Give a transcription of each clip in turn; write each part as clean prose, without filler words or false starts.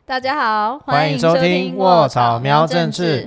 大家好， 欢迎收听卧草喵政治，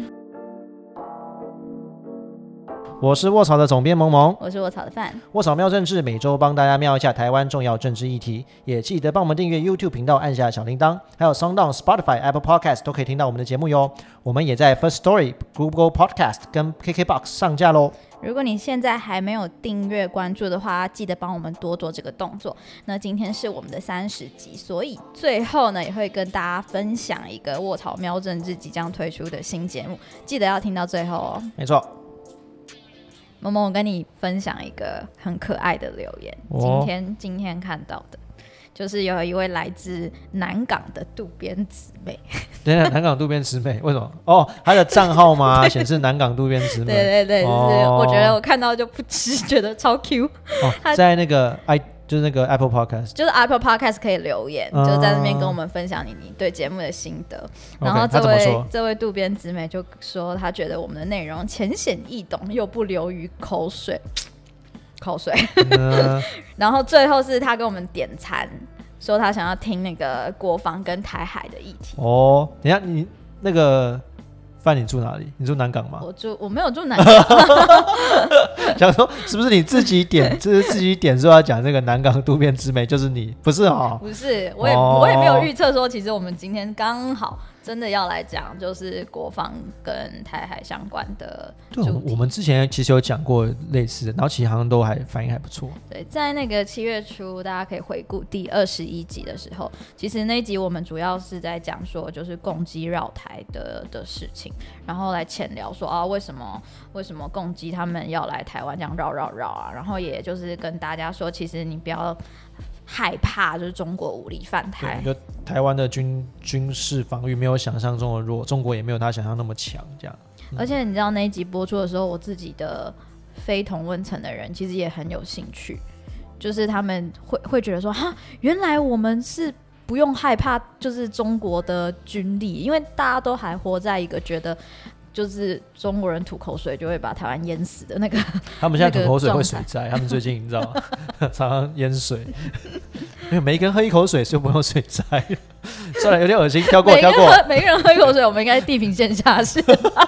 我是卧草的总编萌萌， 我是卧草的范。 卧草喵政治每周帮大家瞄一下台湾重要政治议题，也记得帮我们订阅 YouTube 频道，按下小铃铛，还有 SoundOn、Spotify、Apple Podcast 都可以听到我们的节目哟。我们也在 First Story、Google Podcast 跟 KKBOX 上架咯。 如果你现在还没有订阅关注的话，记得帮我们多做这个动作。那今天是我们的30集，所以最后呢也会跟大家分享一个卧草喵政治即将推出的新节目，记得要听到最后哦。 没错。 萌萌，我跟你分享一个很可爱的留言，今天看到的，就是有一位来自南港的渡边直美。 等一下，南港渡边直美为什么？哦，他的账号吗？显示南港渡边直美。 对，就是我觉得我看到就不吃，觉得超 Q。 在那个就是那个 Apple Podcast， 就是 Apple Podcast 可以留言，就在那边跟我们分享你对节目的心得。然后这位渡边直美就说，他觉得我们的内容浅显易懂，又不流于口水。然后最后是他跟我们点餐，说他想要听那个国防跟台海的议题。 哦，等一下，你那个范，你住哪里？你住南港吗？ 我没有住南港。 想说是不是你自己点，就是自己点说要讲那个南港渡边直美，就是你，不是哦？ 不是，我也没有预测说，其实我们今天刚好真的要来讲，就是国防跟台海相关的主题。 对，我们之前其实有讲过类似的，然后其实好像都反应还不错。 对，在那个7月初，大家可以回顾第21集的时候，其实那一集我们主要是在讲说，就是共机绕台的事情，然后来浅聊说啊，为什么共机他们要来台湾这样绕啊，然后也就是跟大家说，其实你不要害怕，就是中国武力犯台， 就台湾的军事防御没有想象中的弱，中国也没有他想象那么强，这样。 而且你知道那一集播出的时候，我自己的非同温层的人其实也很有兴趣，就是他们会觉得说，哈，原来我们是不用害怕，就是中国的军力，因为大家都还活在一个觉得。就是中国人吐口水就会把台湾淹死的那个， 他们现在吐口水会水灾，他们最近你知道吗？常常淹水，因为每一个人喝一口水就不用水灾。算了，有点恶心，跳过。 每个人喝一口水，我们应该地平线下是。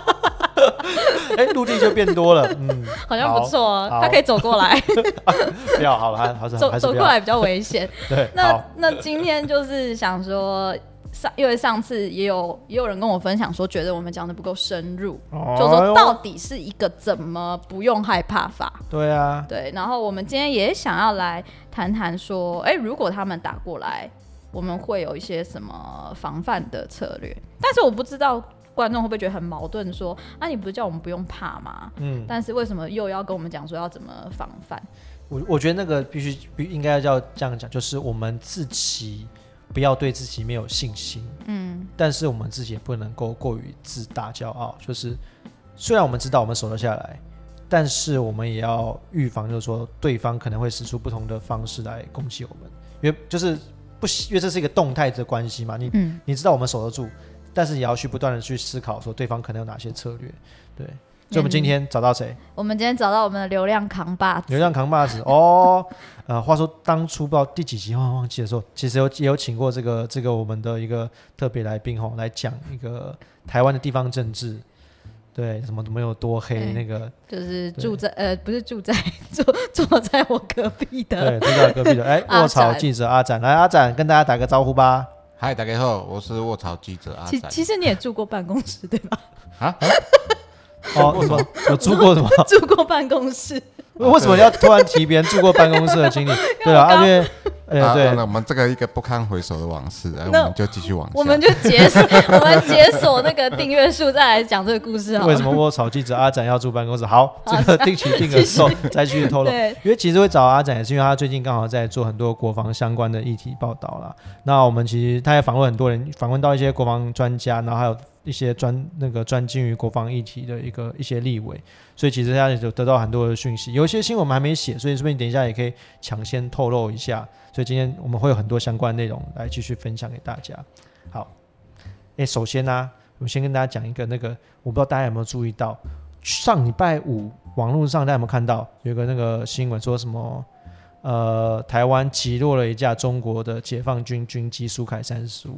陆地就变多了， 好像不错哦，他可以走过来。 不要好了， 走过来比较危险。 对， 那今天就是想说。因为上次也有人跟我分享说，觉得我们讲的不够深入，就说到底是一个怎么不用害怕法。 对啊， 对。然后我们今天也想要来谈谈说，如果他们打过来，我们会有一些什么防范的策略？但是我不知道观众会不会觉得很矛盾，说啊，你不是叫我们不用怕吗？但是为什么又要跟我们讲说要怎么防范？ 我觉得那个应该要这样讲，就是我们自己。不要对自己没有信心，但是我们自己也不能够过于自大骄傲。就是虽然我们知道我们守得下来，但是我们也要预防，就是说对方可能会使出不同的方式来攻击我们，因为这是一个动态的关系嘛。你知道我们守得住，但是也要去不断的去思考，说对方可能有哪些策略，对。所以我们今天找到谁？ 我们今天找到我们的流量扛把子。 哦，话说当初不知道第几集忘记的时候，其实也有请过这个我们的一个特别来宾来讲一个台湾的地方政治，对，什么没有多黑那个， 就是不是住在坐在我隔壁的， 对，坐在隔壁的，卧草记者阿展，来阿展跟大家打个招呼吧。 嗨，大家好，我是卧草记者阿展。 其实你也住过办公室对吧？ 什么？有住过什么？ 住过办公室。 为什么要突然提别人住过办公室的经历？对啊，因为对， 那我们这个一个不堪回首的往事，我们就继续往下。 我们就解锁那个订阅数，再来讲这个故事好了。 为什么卧草记者阿展要住办公室？好，这个定期定额之后再继续透露。因为其实会找阿展，也是因为他最近刚好在做很多国防相关的议题报道啦。那我们其实他也访问很多人，访问到一些国防专家，然后还有一些专精于国防议题的一些立委，所以其实他也有得到很多的讯息。有一些新闻我们还没写，所以说不定等一下也可以抢先透露一下。所以今天我们会有很多相关内容来继续分享给大家。好，首先呢，我们先跟大家讲一个我不知道大家有没有注意到，上礼拜五网络上大家有没有看到有一个那个新闻说什么？台湾击落了一架中国的解放军军机苏凯35。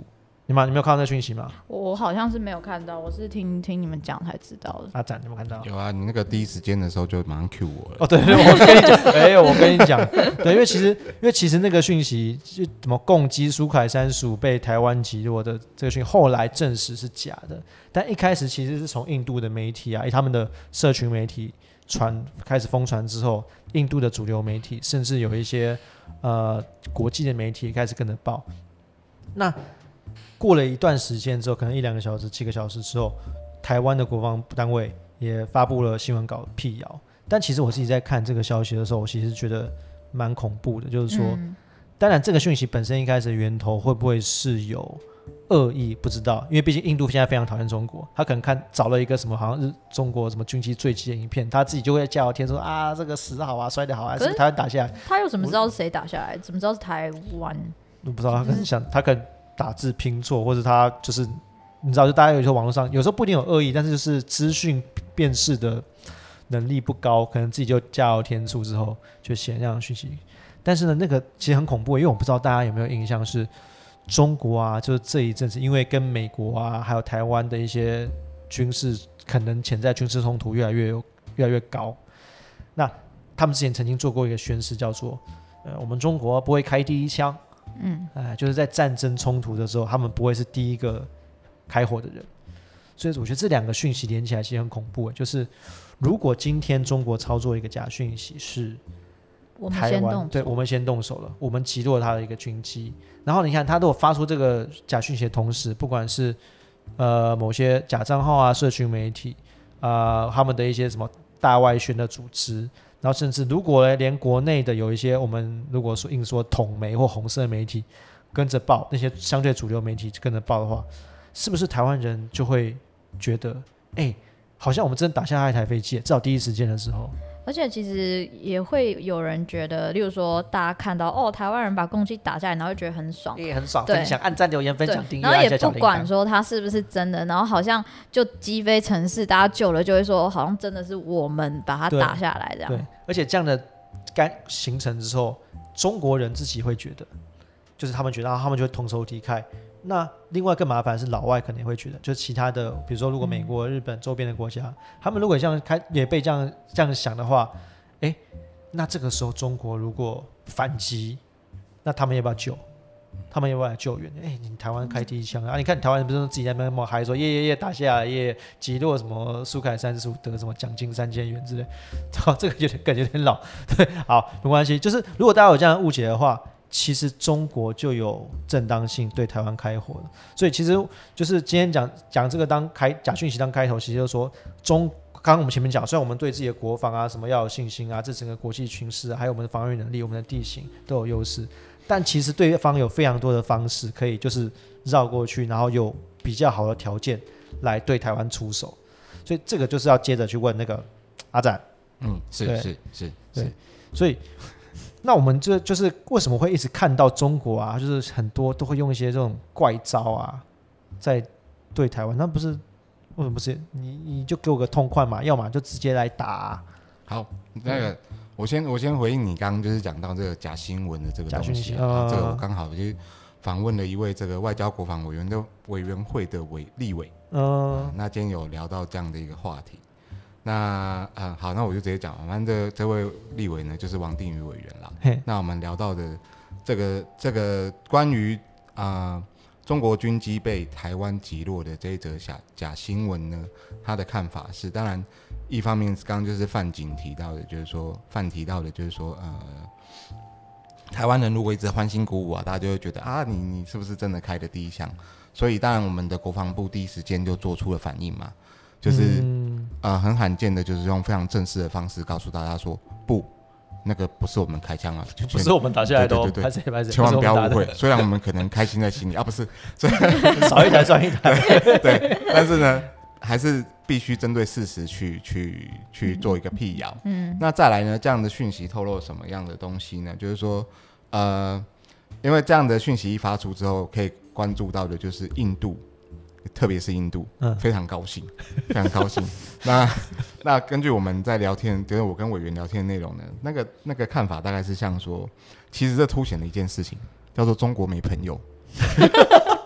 你没有看到那讯息吗？ 我好像是没有看到，我是听你们讲才知道的。 阿展，你有没有看到？ 有啊，你那个第一时间的时候就马上 cue 我了。 哦，对，我跟你讲，我跟你讲，对，因为其实那个讯息就什么共机苏凯3属被台湾击落的这个讯息，后来证实是假的，但一开始其实是从印度的媒体啊，他们的社群媒体开始疯传之后，印度的主流媒体，甚至有一些国际的媒体开始跟着报。那过了一段时间之后，可能1-2个小时、7个小时之后，台湾的国防单位也发布了新闻稿辟谣。但其实我自己在看这个消息的时候，我其实觉得蛮恐怖的，就是说，当然这个讯息本身一开始的源头会不会是有恶意，不知道，因为毕竟印度现在非常讨厌中国，他可能找了一个什么好像是中国什么军机坠机的影片，他自己就会叫天说啊这个死得好啊，摔得好啊，是不是台湾打下来？ 他又怎么知道是谁打下来？怎么知道是台湾？ 我不知道，他可能打字拼错，或者他就是你知道，就大家有时候网络上有时候不一定有恶意，但是就是资讯辨识的能力不高，可能自己就加油添醋之后就写那样的讯息。但是呢，那个其实很恐怖，因为我不知道大家有没有印象，是中国啊，就是这一阵子因为跟美国啊还有台湾的一些军事可能潜在军事冲突越来越高，那他们之前曾经做过一个宣示，叫做我们中国不会开第一枪。就是在战争冲突的时候，他们不会是第一个开火的人，所以我觉得这两个讯息连起来其实很恐怖。就是如果今天中国操作一个假讯息是台湾，对，我们先动手了，我们击落他的一个军机，然后你看他如果发出这个假讯息的同时，不管是某些假账号啊、社群媒体他们的一些什么大外宣的组织。然后甚至如果连国内的有一些我们如果说硬说统媒或红色媒体跟着报，那些相对主流媒体跟着报的话，是不是台湾人就会觉得好像我们真的打下一台飞机，至少第一时间的时候。 而且其实也会有人觉得，例如说大家看到台湾人把攻击打下来，然后会觉得很爽， 很爽，分享、按赞、留言、分享、订阅， 然后也不管说他是不是真的，然后好像就击飞城市，大家救了就会说好像真的是我们把它打下来这样。 对，而且这样的形成之后，中国人自己会觉得，就是他们觉得他们就会同仇敌忾。那另外更麻烦的是老外可能也会觉得，就是其他的比如说如果美国、日本周边的国家，他们如果也被这样想的话，那这个时候中国如果反击，那他们要不要救？他们要不要来救援？你台湾开第一枪啊！你看台湾人不是自己在那边嗨说耶打下来耶，击落什么苏凯3属得什么奖金3000元之类，这个感觉有点老。对，好，没关系。就是如果大家有这样的误解的话，其实中国就有正当性对台湾开火了。所以其实就是今天讲这个假讯息当开头，其实就是说刚刚我们前面讲，虽然我们对自己的国防啊什么要有信心啊，这整个国际群势还有我们的防御能力、我们的地形都有优势，但其实对方有非常多的方式可以就是绕过去，然后有比较好的条件来对台湾出手。所以这个就是要接着去问那个阿展。 是。 对，所以那我们就是为什么会一直看到中国啊，就是很多都会用一些这种怪招啊，在对台湾，那不是？为什么不是你就给我个痛快嘛？要么就直接来打好，那个我先回应你刚刚就是讲到这个假新闻的这个东西，这个我刚好就访问了一位这个外交国防委员的委员会的立委，那今天有聊到这样的一个话题。那好，那我就直接讲，反正这位立委呢就是王定宇委员啦。那我们聊到的这个关于中国军机被台湾击落的这一则假新闻呢，他的看法是，当然一方面刚刚就是范提到的，就是说台湾人如果一直欢欣鼓舞啊，大家就会觉得你是不是真的开的第一枪？所以当然我们的国防部第一时间就做出了反应嘛，就是很罕见的，就是用非常正式的方式告诉大家说不。那个不是我们开枪啊， 不是我们打下来的， 对，千万不要误会。虽然我们可能开心在心里不是， 少一台算一台， 对，但是呢，还是必须针对事实去做一个辟谣。那再来呢，这样的讯息透露什么样的东西呢？就是说，因为这样的讯息一发出之后，可以关注到的就是印度。特别是印度，非常高兴，非常高兴。那根据我们在聊天，就是我跟委员聊天的内容呢，那个看法大概是像说，其实这凸显了一件事情，叫做中国没朋友。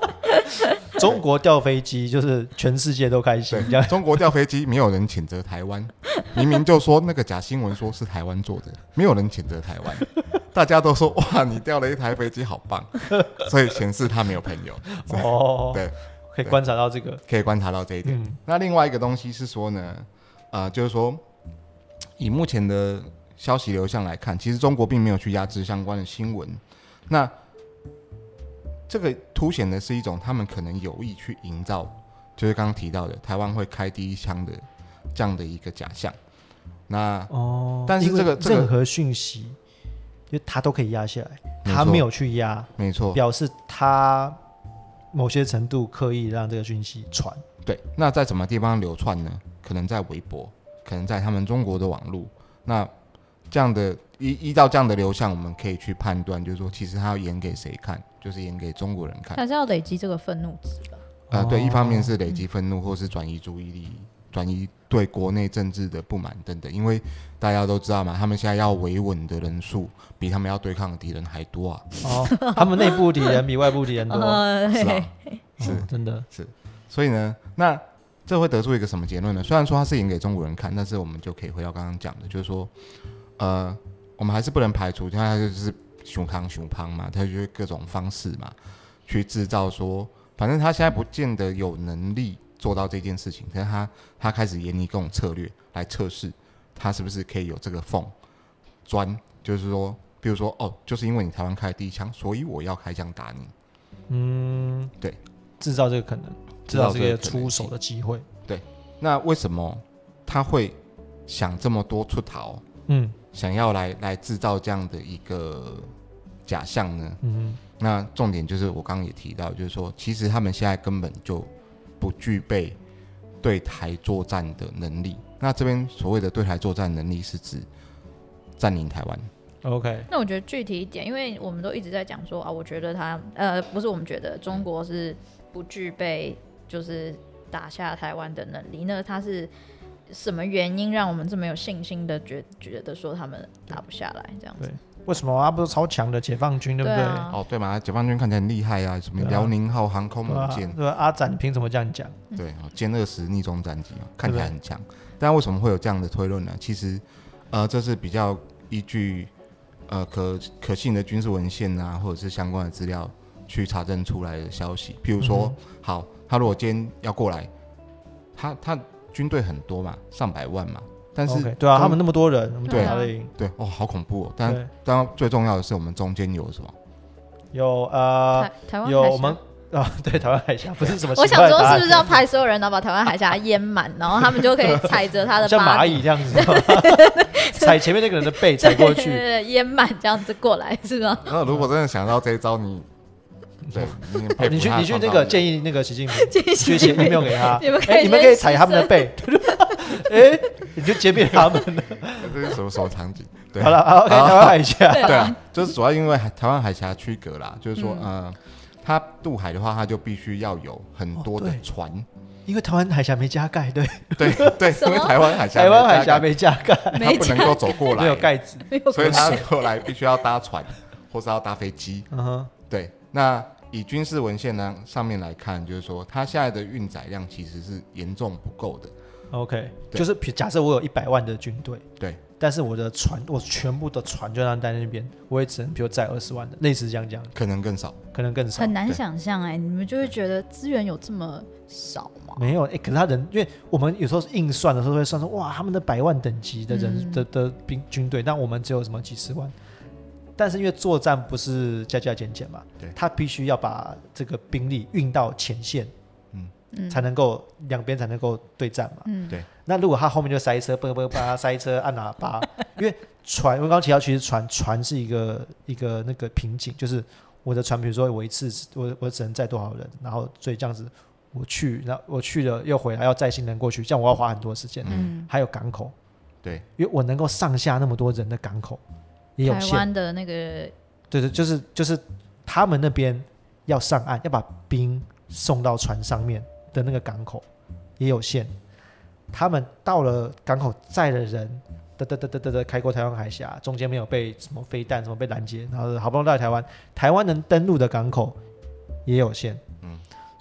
中国掉飞机就是全世界都开心，这样。 中国掉飞机没有人谴责台湾，明明就说那个假新闻说是台湾做的，没有人谴责台湾，大家都说哇你掉了一台飞机好棒，所以显示他没有朋友。哦，对， 可以观察到这个， 可以观察到这一点。那另外一个东西是说呢，就是说以目前的消息流向来看，其实中国并没有去压制相关的新闻。那这个凸显的是一种他们可能有意去营造，就是刚刚提到的台湾会开第一枪的这样的一个假象。那但是这个任何讯息，因为他都可以压下来，他没有去压， 没错， 表示他某些程度刻意让这个讯息传。 对，那在什么地方流窜呢？可能在微博，可能在他们中国的网络。那这样的依照这样的流向，我们可以去判断，就是说，其实他要演给谁看，就是演给中国人看， 还是要累积这个愤怒值吧？ 对，一方面是累积愤怒，或是转移注意力，转移对国内政治的不满等等。因为大家都知道嘛，他们现在要维稳的人数比他们要对抗的敌人还多啊。 他们内部敌人比外部敌人多， 是吧？是真的是。所以呢，那这会得出一个什么结论呢？虽然说他是演给中国人看，但是我们就可以回到刚刚讲的，就是说，我们还是不能排除，他就是熊康熊胖嘛，他就各种方式嘛，去制造说，反正他现在不见得有能力做到这件事情，可是他开始研拟各种策略来测试他是不是可以有这个缝钻，就是说，比如说就是因为你台湾开第一枪，所以我要开枪打你。对， 制造这个可能，制造这个出手的机会。 对，那为什么他会想这么多出逃？想要来制造这样的一个假象呢？那重点就是我刚刚也提到，就是说，其实他们现在根本就不具备对台作战的能力。那这边所谓的对台作战能力，是指占领台湾。 OK， 那我觉得具体一点，因为我们都一直在讲说我觉得他不是我们觉得中国是不具备就是打下台湾的能力，那他是什么原因让我们这么有信心的觉得说他们打不下来这样子？ 为什么他不是超强的解放军，对不对？ 对嘛，解放军看起来很厉害啊，什么辽宁号航空母舰， 对阿展，你凭什么这样讲？ 对，歼20逆中战机嘛，看起来很强。但为什么会有这样的推论呢？其实，这是比较依据可信的军事文献啊，或者是相关的资料去查证出来的消息。譬如说，好，他如果今天要过来，他军队很多嘛，上百万嘛，但是对啊，他们那么多人，我们对对好恐怖哦。但最重要的是，我们中间有什么？ 有台湾有我们对，台湾海峡不是什么。 我想说，是不是要派所有人，然后把台湾海峡淹满，然后他们就可以踩着他的像蚂蚁这样子，踩前面那个人的背踩过去， 淹满这样子过来，是吗？ 然后如果真的想到这一招，你去那个建议那个习近平去写 email 给他，你们可以踩他们的背，你就歼灭他们了。 这是什么场景？对， 好了 ，OK， 台湾海峡， 对啊，就是主要因为台湾海峡区隔啦，就是说，它渡海的话，它就必须要有很多的船， 因为台湾海峡没加盖，对， 因为台湾海峡没加盖， 它不能够走过来， 没有盖子， 所以它过来必须要搭船，或是要搭飞机。对，那以军事文献呢上面来看，就是说，它现在的运载量其实是严重不够的。 OK， 就是假设我有100万的军队， 对， 但是我全部的船就让待在那边，我也只能比如载20万的，类似这样讲， 可能更少， 很难想象你们就会觉得资源有这么少吗？ 没有可是他人，因为我们有时候硬算的时候会算说，哇，他们的100万等级的人的军队，但我们只有什么几十万。但是因为作战不是加加减减嘛，他必须要把这个兵力运到前线。才能够两边才能够对战嘛。 对。 那如果他后面就塞车，塞车按喇叭，因为船，我刚刚提到，其实船是一个那个瓶颈，就是我的船，比如说我一次我只能载多少人，然后所以这样子我去了又回来，要载新人过去，这样我要花很多时间。还有港口， 对， 因为我能够上下那么多人的港口也有限。 台湾的那个， 对，就是他们那边要上岸，要把兵送到船上面的那个港口也有限，他们到了港口载了人，开过台湾海峡，中间没有被什么飞弹什么被拦截，然后好不容易到台湾能登陆的港口也有限，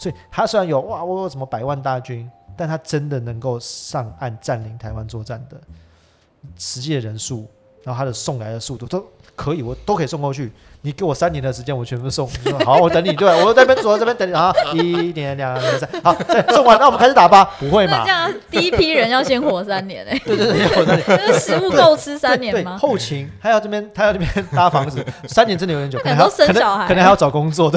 所以他虽然有哇我有什么100万大军，但他真的能够上岸占领台湾作战的实际的人数，然后他的送来的速度都可以，我都可以送过去。你给我3年的时间，我全部送。好，我等你。对，我在这边等你。好，1年、2年、3，好，再送完，那我们开始打吧。不会嘛？ 那这样第一批人要先活3年对，要活3年。 这食物够吃3年吗？ 对，后勤他要这边搭房子，3年真的有点久。 可能都生小孩， 可能还要找工作的。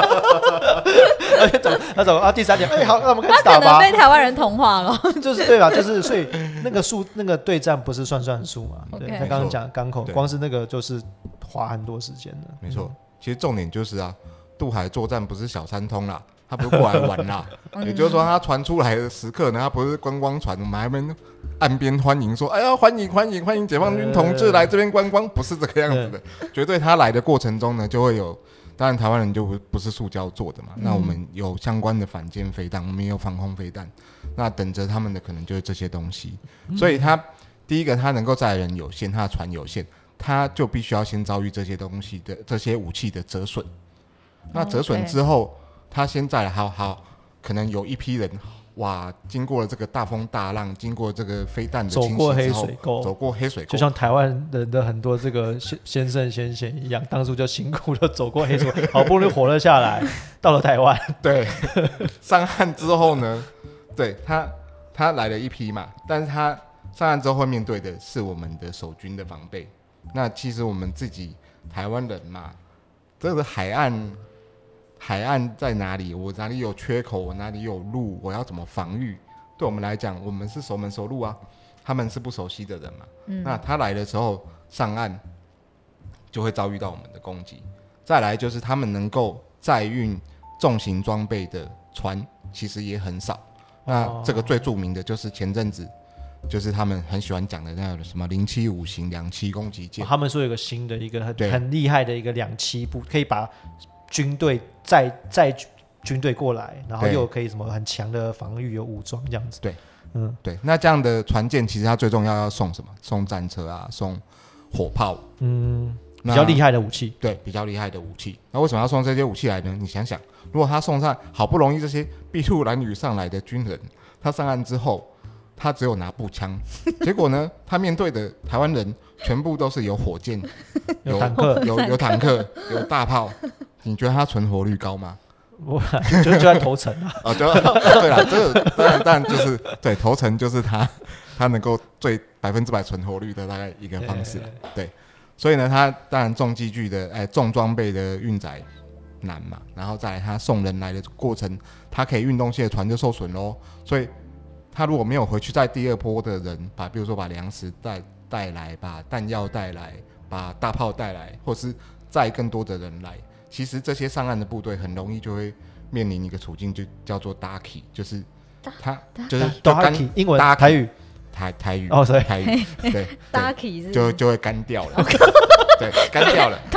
他走啊，第3年，好，那我们开始打吧。 他可能被台湾人同化了。 就是对吧？就是所以那个对战不是算数嘛？对，他刚刚讲港口，光是那个就是花很多时间的。 没错，其实重点就是渡海作战不是小三通啦，他不是过来玩啦。也就是说，他传出来的时刻呢，他不是观光船，我们还没岸边欢迎说，哎呀，欢迎解放军同志来这边观光，不是这个样子的。绝对他来的过程中呢，就会有。当然，台湾人就不是塑胶做的嘛。那我们有相关的反舰飞弹，我们也有防空飞弹。那等着他们的可能就是这些东西。所以他第一个，他能够载人有限，他的船有限，他就必须要先遭遇这些东西的这些武器的折损。那折损之后，他先载来好，可能有一批人。哇！经过了这个大风大浪，经过这个飞弹的清洗之后，走过黑水沟， 就像台湾人的很多这个先生先贤一样，当初就辛苦的走过黑水沟，好不容易活了下来，到了台湾。 对，上岸之后呢，对他来了一批嘛，但是他上岸之后会面对的是我们的守军的防备。那其实我们自己台湾人嘛，这个海岸在哪里？我哪里有缺口？我哪里有路？我要怎么防御？对我们来讲，我们是熟门熟路啊，他们是不熟悉的人嘛。那他来的时候上岸，就会遭遇到我们的攻击。再来就是他们能够载运重型装备的船，其实也很少。那这个最著名的就是前阵子，就是他们很喜欢讲的那个什么075型2栖攻击舰。 他们说有个新的一个很厉害的一个2栖部，可以把军队载军队过来，然后又可以什么很强的防御，有武装这样子。 对，对。那这样的船舰其实它最重要送什么？送战车啊，送火炮， 比较厉害的武器。 对，比较厉害的武器。那为什么要送这些武器来呢？你想想，如果他送上好不容易这些筚路蓝缕上来的军人，他上岸之后，他只有拿步枪，结果呢，他面对的台湾人全部都是有火箭、 有坦克、 有坦克、有大炮。你觉得他存活率高吗？ 就在头层啊。 对啦，这个当然就是对头层就是他能够最100%存活率的大概一个方式。对，所以呢，他当然重机具的重装备的运载难嘛，然后再来他送人来的过程，他可以运东西的船就受损咯。所以他如果没有回去载第二波的人，比如说把粮食带来，把弹药带来，把大炮带来，或是载更多的人来。其实这些上岸的部队很容易就会面临一个处境，就叫做 darky， 就是他就是 darky， 英文台语台语台语对 darky 就会干掉了，对，干掉了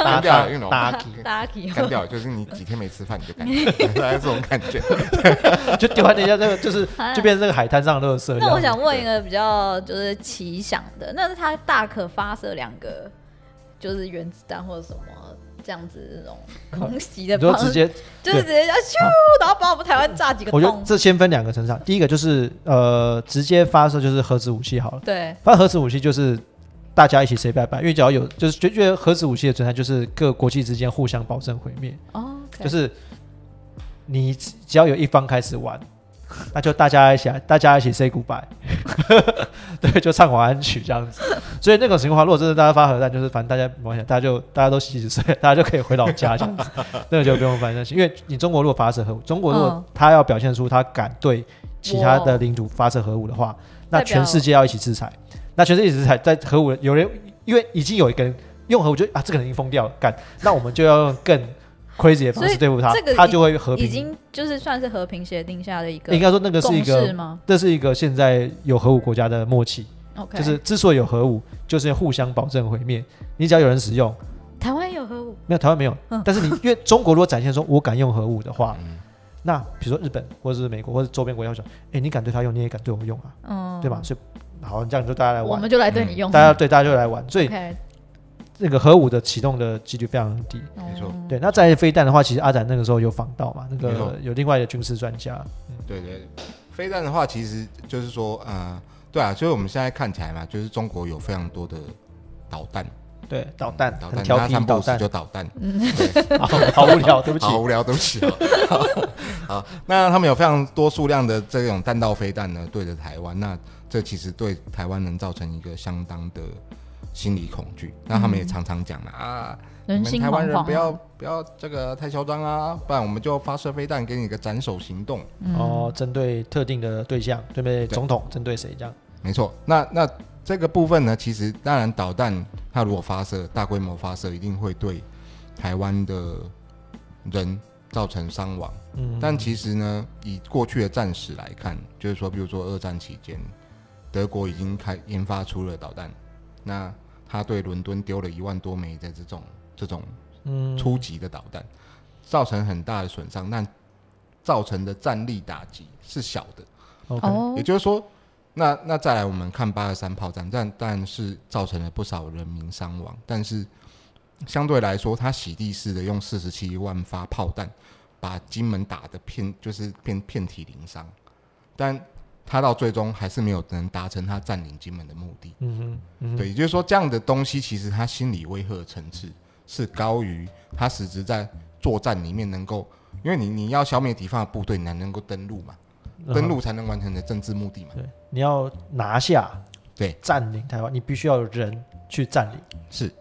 darky 干掉了，就是你几天没吃饭你就干掉了，大概这种感觉， 就丢在人家这个就变成这个海滩上的垃圾。 那我想问一个比较就是奇想的，那是它大可发射2个就是原子弹或者什么？这样子这种空袭的方式， 直接就是直接这样咻，然后把我们台湾炸几个洞。 我觉得这先分2个层上，第一个就是直接发射就是核子武器好了。 对， 发射核子武器就是大家一起 say bye bye，因为只要有就是觉得核子武器的存在就是各国际之间互相保证毁灭。就是你只要有一方开始玩，那就大家一起 say goodbye， 对，就唱晚安曲这样子。所以那种情况，如果真的大家发核弹，就是反正大家没关系，大家都70岁，大家就可以回老家这样子，那个就不用担心。因为你中国如果发射核武，中国如果他要表现出他敢对其他的领土发射核武的话，那全世界要一起制裁。那全世界一起制裁，在核武有人因为已经有一个人用核武，就这个人已经疯掉了，干，那我们就要用更crazy 的方式对付他，他就会和平。 已经就是算是和平协定下的一个， 应该说那个是一个，这是一个现在有核武国家的默契。就是之所以有核武，就是互相保证毁灭。你只要有人使用， 台湾有核武？ 没有，台湾没有。但是因为中国如果展现说我敢用核武的话，那比如说日本或者是美国或者周边国家说，你敢对他用，你也敢对我用啊，对吧？所以好，这样就大家来玩， 我们就来对你用， 大家就来玩。所以那个核武的启动的几率非常低。 没错。 对，那在飞弹的话，其实阿展那个时候有访到嘛，那个有另外的军事专家。 对，飞弹的话，其实就是说，对啊，所以我们现在看起来嘛，就是中国有非常多的导弹。 对，导弹很调皮，导弹就导弹， 对，好无聊，对不起， 好无聊，对不起。好，那他们有非常多数量的这种弹道飞弹呢，对着台湾，那这其实对台湾能造成一个相当的心理恐惧。那他们也常常讲了你们台湾人不要这个太嚣张啊，不然我们就发射飞弹给你一个斩首行动。 针对特定的对象，对不对？总统针对谁这样？ 没错，那这个部分呢，其实当然导弹它如果发射大规模发射，一定会对台湾的人造成伤亡。但其实呢，以过去的战史来看，就是说，比如说二战期间，德国已经研发出了导弹，那他对伦敦丢了1万多枚的这种初级的导弹，造成很大的损伤，但造成的战力打击是小的。也就是说。那再来，我们看823炮战，但是造成了不少人民伤亡，但是相对来说，它洗地式的用47万发炮弹把金门打得遍体鳞伤，但他到最终还是没有能达成他占领金门的目的。对，也就是说，这样的东西其实他心理威吓的层次是高于他实质在作战里面能够，因为你要消灭敌方的部队，你才能够登陆嘛。登陆才能完成你的政治目的嘛？ 对，你要拿下， 对， 占领台湾，你必须要有人去占领。 是，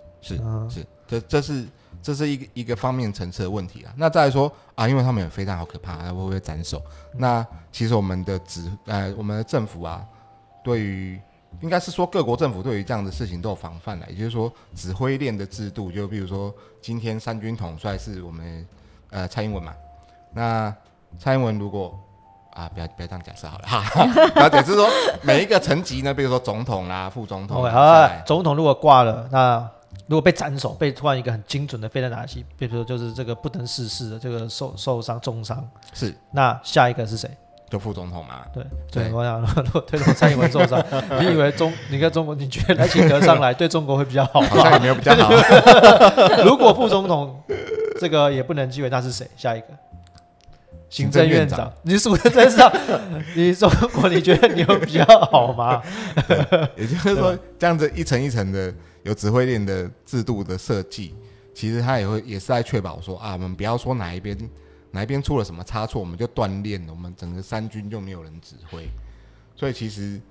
这是一个方面层次的问题啊。那再来说因为他们有飞弹，好可怕，会不会斩首？那其实我们的政府对于应该是说各国政府对于这样的事情都有防范了，也就是说指挥链的制度，就比如说今天三军统帅是我们蔡英文嘛，那蔡英文如果不要这样假设好了，了解，就是说每一个层级呢，比如说总统啦、副总统， 总统如果挂了，那如果被斩首，被突然一个很精准的飞弹打击，比如说就是这个不能逝世的这个受伤重伤， 是， 那下一个是谁？ 就副总统嘛。 对，我想如果推动蔡英文受伤，你以为你跟中国，你觉得赖清德上来对中国会比较好吗？ 好像也没有比较好。 如果副总统这个也不能继位，那是谁？下一个？行政院长，你数的真上，你中国你觉得你有比较好吗？ 也就是说，这样子一层一层的有指挥链的制度的设计，其实它也是在确保说我们不要说哪一边出了什么差错，我们就断链了，我们整个三军就没有人指挥。所以其实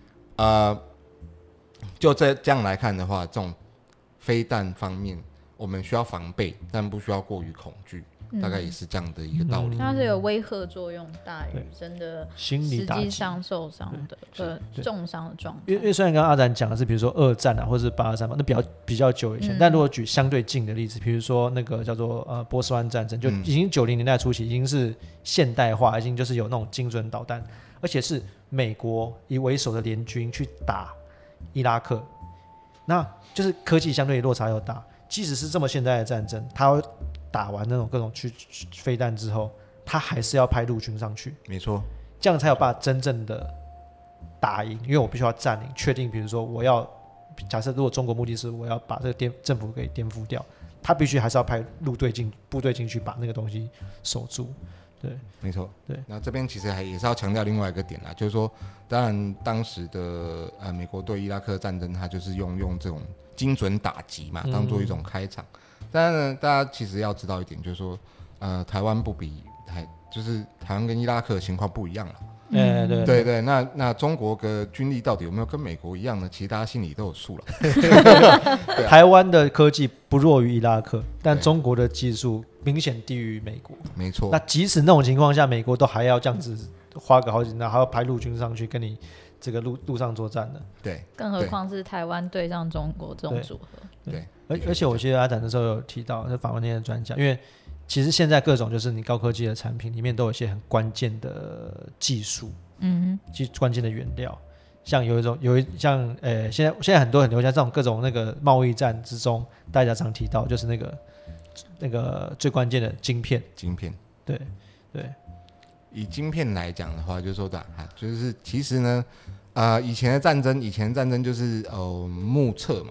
就这样来看的话，这种飞弹方面，我们需要防备，但不需要过于恐惧。大概也是这样的一个道理。 它是有威吓作用大于真的心理打击， 实际上受伤的重伤的状态。 因为虽然刚刚阿展讲的是比如说二战或是823嘛，那比较久以前，但如果举相对近的例子，比如说那个叫做波斯湾战争，就已经90年代初期已经是现代化，已经就是有那种精准导弹，而且是美国以为首的联军去打伊拉克，那就是科技相对落差又大。即使是这么现代的战争，它打完那种各种飞弹之后，他还是要派陆军上去， 没错， 这样才有办法真正的打赢。因为我必须要占领，确定，比如说我要假设，如果中国目的是我要把这个政府给颠覆掉，他必须还是要派部队进去把那个东西守住。对， 没错。 对， 那这边其实也是要强调另外一个点啦，就是说，当然当时的美国对伊拉克战争，它就是用这种精准打击嘛，当做一种开场。但是呢，大家其实要知道一点，就是说，台湾不比就是台湾跟伊拉克的情况不一样了。对，那中国的军力到底有没有跟美国一样呢？其实大家心里都有数了。 台湾的科技不弱于伊拉克，但中国的技术明显低于美国。 没错。 那即使那种情况下，美国都还要这样子花个好几年，还要派陆军上去跟你这个路上作战的。 对， 更何况是台湾对上中国这种组合。 对， 而且我记得阿展的时候有提到，是访问那些专家，因为其实现在各种就是你高科技的产品里面都有一些很关键的技术，关键的原料，像像现在很多很流行这种各种那个贸易战之中，大家常提到就是那个最关键的晶片。对。 以晶片来讲的话，就是说就是其实呢，以前的战争就是目测嘛，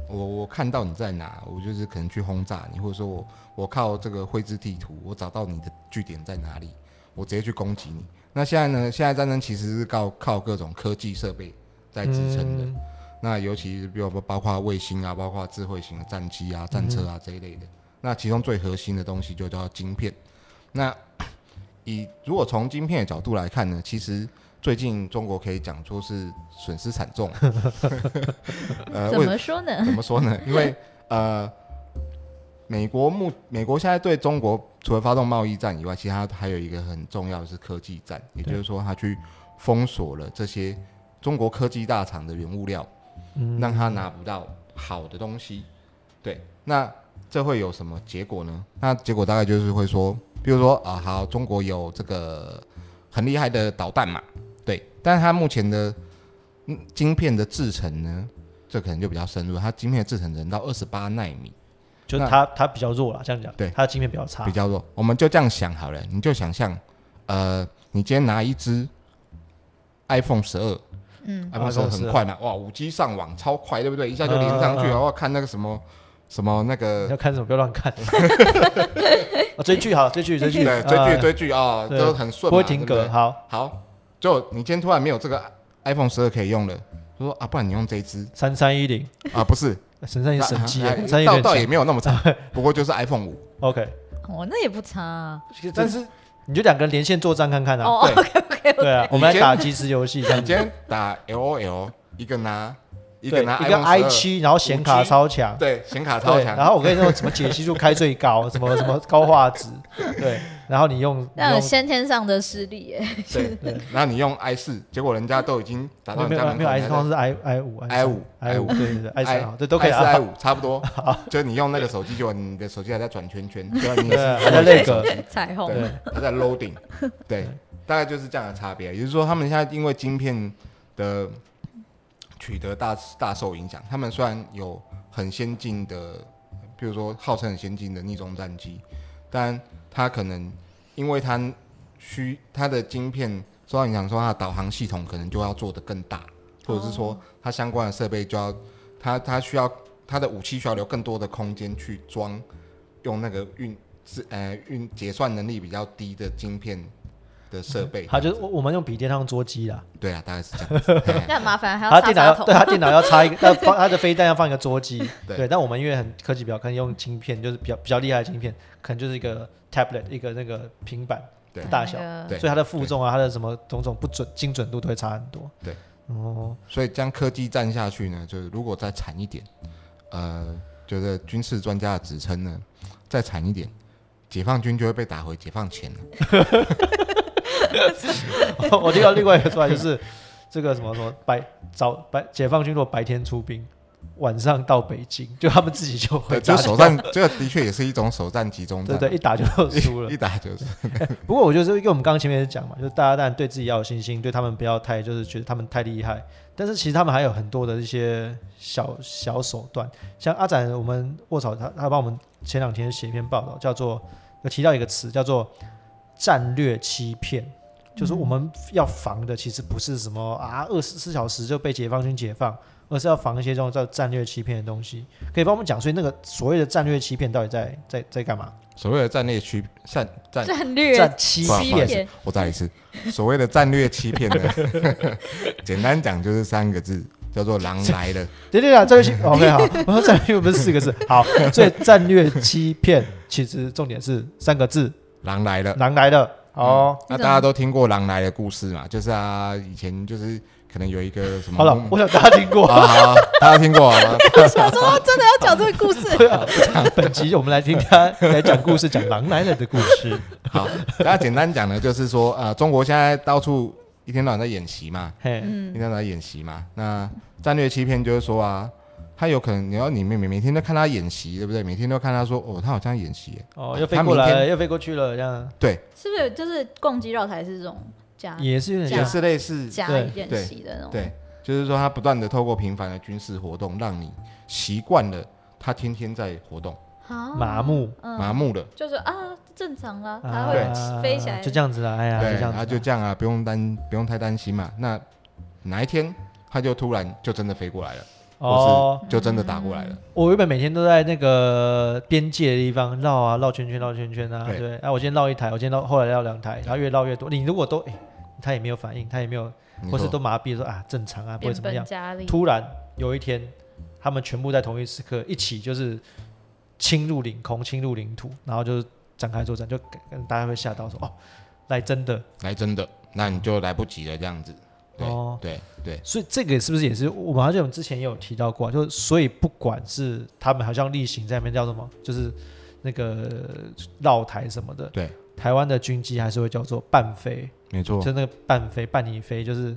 我看到你在哪，我就是可能去轰炸你，或者说我靠这个绘制地图，我找到你的据点在哪里，我直接去攻击你。那现在呢？现在战争其实是靠各种科技设备在支撑的。那尤其比如包括卫星啊，包括智慧型的战机啊、战车啊这一类的。那其中最核心的东西就叫晶片。那如果从晶片的角度来看呢，其实最近中国可以讲说是损失惨重。 怎么说呢？ 怎么说呢？因为美国现在对中国除了发动贸易战以外，其实它还有一个很重要的是科技战，也就是说，它去封锁了这些中国科技大厂的原物料，让它拿不到好的东西。对，那这会有什么结果呢？那结果大概就是会说，比如说好，中国有这个很厉害的导弹嘛，对，但是它目前的晶片的制程呢，这可能就比较深入，它晶片的制程能到28奈米。 就它比较弱啦，这样讲， 对， 它的晶片比较差， 比较弱。我们就这样想好了，你就想象，你今天拿一支 iPhone 12， iPhone 12很快嘛，哇，5G 上网超快，对不对？一下就连上去了。我看那个什么那个， 要看什么不要乱看。追剧好，追剧， 对，追剧啊，都很顺， 不会停格。 好，就你今天突然没有这个 iPhone 12可以用了，就说不然你用这一支 3310 不是。 神机倒也没有那么差，不过就是 iPhone 5。 OK， 那也不差啊。 但是你就两个人连线作战看看啊。 OK， 对啊，我们来打即时游戏。 你今天打 LOL， 一个拿一个 i7， 然后显卡超强， 对，显卡超强。 然后我跟你说，什么解析度开最高，什么高画质，对。然后你用那有先天上的实力耶。 对，然后你用 i4， 结果人家都已经打到你家门口。 没有 i4， 通常是 i5，对 i3， 对都可以啊。 i4 i5 差不多。就你用那个手机，就你的手机还在转圈圈，就你还在那个彩虹， 对，还在 loading， 对，大概就是这样的差别。也就是说，他们现在因为晶片的取得大受影响，他们虽然有很先进的，比如说号称很先进的逆中战机，但它可能因为它的晶片受到影响，说它的导航系统可能就要做得更大，或者是说它相关的设备就要它需要它的武器需要留更多的空间去装用那个解算能力比较低的晶片的设备。 它就是我们用笔电，它用桌机啦。 对啊，大概是这样子。 那很麻烦，还要插插头。 对，它电脑要插一个，它的飞弹要放一个桌机。对，但我们因为很科技比较，可能用晶片，就是比较厉害的晶片，可能就是一个 tablet， 一个那个平板的大小，所以它的负重啊，它的什么种种精准度都会差很多。 对，所以这样科技战下去呢，就是如果再惨一点，就是军事专家的指称呢，再惨一点，解放军就会被打回解放前了。 我听到另外一个说法就是这个什么解放军如果白天出兵，晚上到北京，就他们自己就会就首战，这个的确也是一种首战集中战。 对，一打就输了， 一打就是。 不过我觉得，因为我们刚刚前面也讲嘛，就是大家当然对自己要有信心，对他们不要太就是觉得他们太厉害，但是其实他们还有很多的一些小手段。像阿展，我们卧槽他帮我们前2天写一篇报道，有提到一个词叫做战略欺骗。就是我们要防的其实不是什么24小时就被解放军解放，而是要防一些这种叫战略欺骗的东西。可以帮我们讲，所以那个所谓的战略欺骗到底在干嘛？ 所谓的战略欺骗，我再一次，所谓的战略欺骗呢，简单讲就是3个字，叫做狼来了。 对啊，战略欺骗 OK 好，我说战略欺骗不是4个字，好，所以战略欺骗其实重点是3个字， 狼来了， 狼来了。 那大家都听过狼来的故事嘛？就是以前就是可能有一个什么， 好了，我想大家听过好，大家听过啊？ 想说真的要讲这个故事。 本集我们来听他来讲故事，讲狼来了的故事。 好，大家简单讲呢，就是说中国现在到处一天到晚在演习嘛，一天到晚在演习嘛。那战略欺骗就是说他有可能你每天都看他演习，对不对？每天都看他说他好像演习又飞过来了，又飞过去了，这样。 对， 是不是就是共机绕台是这种也是类似假演习的那种？ 对，就是说他不断的透过频繁的军事活动，让你习惯了他天天在活动， 麻木了， 就是正常啦，他会飞起来， 就这样子啦， 就这样不用太担心嘛。那哪一天他就突然就真的飞过来了。 或是就真的打过来了。 我原本每天都在那个边界的地方绕啊绕圈圈绕圈圈啊，对，啊我今天绕一台，我今天后来绕2台，然后越绕越多。你如果都他也没有反应，他也没有，或是都麻痹说啊正常啊不会怎么样，突然有一天他们全部在同一时刻一起就是侵入领空侵入领土，然后就展开作战，就大家会吓到说来真的， 那你就来不及了这样子。对， 所以这个是不是也是我们好像之前也有提到过，就是所以不管是他们好像例行在那边叫什么，就是那个绕台什么的， 对， 台湾的军机还是会叫做伴飞， 没错， 就那个伴飞伴你飞，就是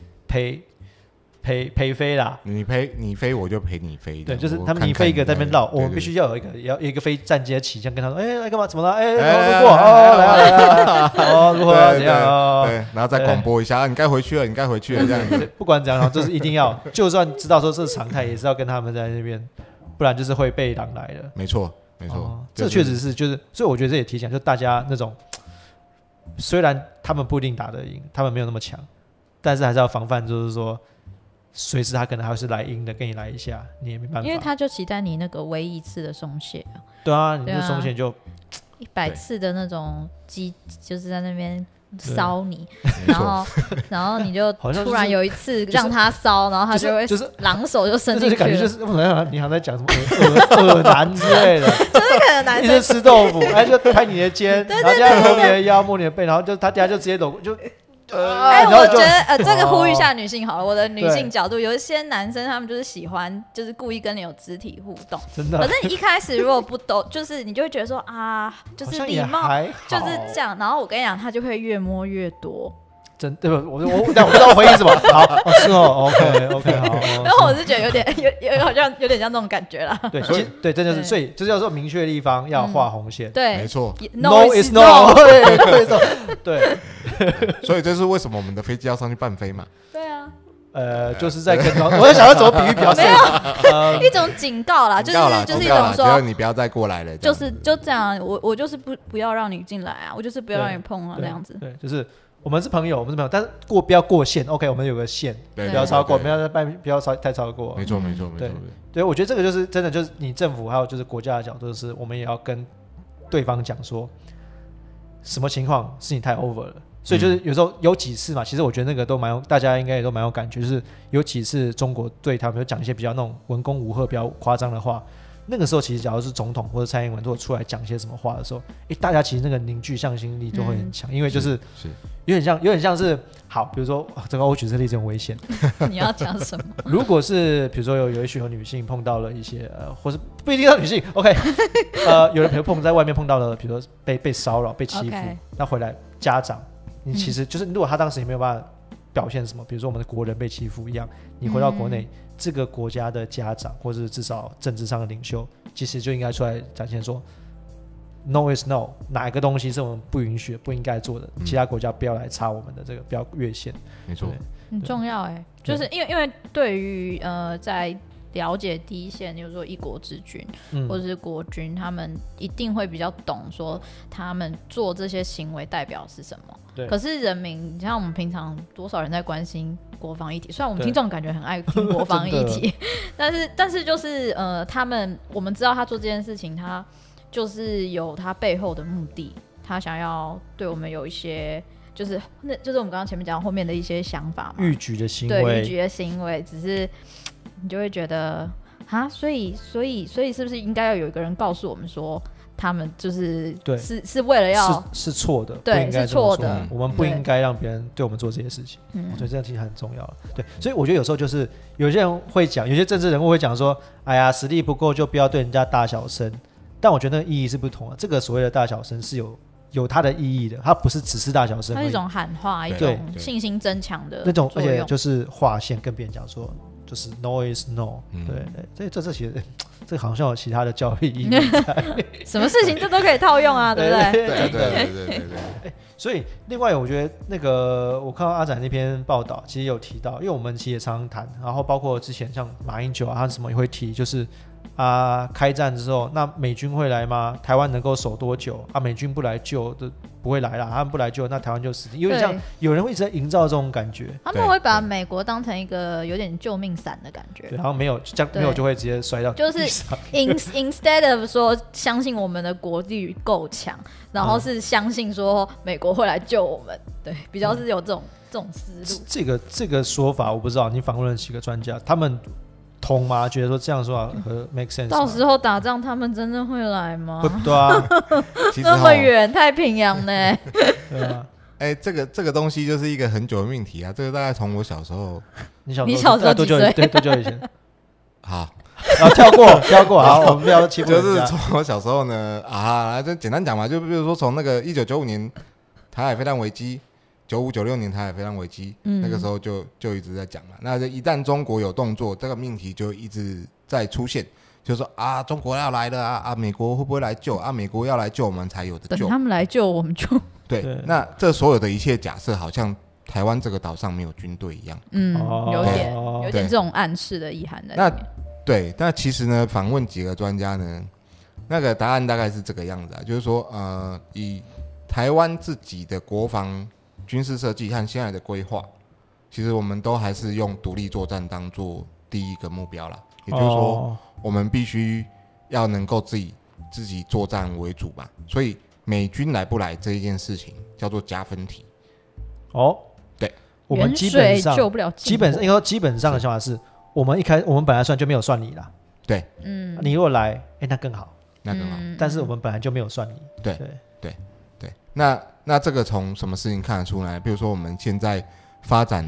陪飞啦， 你飞我就陪你飞， 对，就是他们你飞一个在那边绕，我们必须要有一个飞战机起降，跟他说，来干嘛？怎么了？路过来，如何怎样？ 对，然后再广播一下，你该回去了，这样子。 不管怎样，就是一定要，就算知道说这是常态，也是要跟他们在那边，不然就是会被狼来的。 没错， 这确实是，就是，所以我觉得这也提醒，就大家那种，虽然他们不一定打得赢，他们没有那么强，但是还是要防范，就是说。随时他可能还是来阴的，跟你来一下，你也没办法， 因为他就期待你那个唯一一次的松懈。 对啊，你就松懈就 100次的那种机，就是在那边烧你，然后你就突然有一次让他烧，然后他就会狼手就伸进去了， 感觉就是你好像在讲什么恶男之类的， 就是可能男生一直吃豆腐，就拍你的肩，然后这样摸你的腰，摸你的背，然后就他等下就直接搂就。 我觉得这个呼吁一下女性好了，我的女性角度，有一些男生他们就是喜欢，就是故意跟你有肢体互动， 真的。 可是你一开始如果不都，就是你就会觉得说就是礼貌，就是这样。然后我跟你讲，他就会越摸越多。 真对不？我不知道回应什么。好，是OK， 好。 然后我是觉得好像有点像那种感觉啦。 对，对，这就是，所以就是要说明确的地方要画红线。 对， 没错。 No is no。对。 所以这是为什么我们的飞机要上去伴飞嘛？ 对啊。 就是在跟我在想要怎么比喻比较深，一种警告啦，就是一种说， 只要你不要再过来了， 就这样，我就是不要让你进来啊，我就是不要让你碰啊，这样子。 对，就是我们是朋友，但是不要过线 ，OK， 我们有个线，不要超过，不要太超过。 没错。 对，我觉得这个就是真的，就是你政府还有就是国家的角度，是我们也要跟对方讲说，什么情况是你太 over 了。所以就是有时候有几次嘛，其实我觉得那个都大家应该也都蛮有感觉，就是有几次中国对他们有讲一些比较那种文攻武吓比较夸张的话，那个时候其实假如是总统或者蔡英文如果出来讲一些什么话的时候，大家其实那个凝聚向心力就会很强，因为就是有点像是好，比如说这个我举这例子很危险， 你要讲什么？ 如果是比如说有一群女性碰到了一些或是不一定要女性 ，OK， 有人比如在外面碰到了，比如说被骚扰、被欺负，那回来家长。你其实就是，如果他当时也没有办法表现什么，比如说我们的国人被欺负一样，你回到国内，这个国家的家长或者至少政治上的领袖，其实就应该出来展现说 ，No is no， 哪一个东西是我们不允许、不应该做的，其他国家不要来插我们的这个，不要越线。 没错， 很重要就是因为对于在了解第一线，比如说一国之君或者是国军，他们一定会比较懂说他们做这些行为代表是什么。可是人民，你像我们平常多少人在关心国防议题，虽然我们听众感觉很爱听国防议题，但是就是我们知道他做这件事情，他就是有他背后的目的，他想要对我们有一些。就是我们刚刚前面讲后面的一些想法嘛， 逾矩的行为，只是你就会觉得所以是不是应该要有一个人告诉我们说，他们就是是为了要是错的， 对，是错的， 我们不应该让别人对我们做这些事情。我觉得这样其实很重要。对，所以我觉得有时候就是有些人会讲，有些政治人物会讲说，哎呀，实力不够就不要对人家大小声。但我觉得那个意义是不同的。这个所谓的大小声是有它的意义的，它不是只是大小声， 它是一种喊话，一种信心增强的那种，而且就是划线跟别人讲说，就是 no is no，对，这其实这好像有其他的教育意义在， 什么事情这都可以套用啊，对不对？ 对。 所以另外我觉得那个我看到阿展那篇报道，其实有提到，因为我们其实也常常谈，然后包括之前像马英九啊，他什么也会提，就是开战之后，那美军会来吗？台湾能够守多久啊？美军不来救的不会来啦，他们不来救，那台湾就死定。有点像有人会一直在营造这种感觉， 他们会把美国当成一个有点救命伞的感觉。 对，然后没有就会直接摔到地上。 就是 instead of 说相信我们的国力够强，然后是相信说美国会来救我们，对，比较是有这种思路。 这个说法我不知道，你访问了几个专家，他们通吗？觉得说这样说法和 make sense 吗？ 到时候打仗他们真的会来吗？ 对啊， 那么远，太平洋呢？ 对啊， 这个东西就是一个很久的命题啊。这个大概从我小时候， 你小时候多久？对，多久以前？ 好， 跳过，好，我们不要欺负人家。 就是从我小时候呢，就简单讲嘛，就比如说从那个1995年台海飞弹危机。95、96年台海飞弹危机，那个时候就一直在讲嘛。那一旦中国有动作，这个命题就一直在出现，就是说中国要来了美国会不会来救美国要来救我们才有的救， 等他们来救我们就对。那这所有的一切假设，好像台湾这个岛上没有军队一样， 有点这种暗示的意涵在里面。 对，那其实呢，访问几个专家呢，那个答案大概是这个样子就是说以台湾自己的国防军事设计和现在的规划，其实我们都还是用独立作战当做第一个目标啦。也就是说，我们必须要能够自己作战为主嘛。所以美军来不来这一件事情叫做加分题。对， 我们基本上救不了， 基本上的想法是，我们本来算就没有算你啦。 对， 你如果来，那更好，但是我们本来就没有算你。 对。那这个从什么事情看得出来？比如说我们现在发展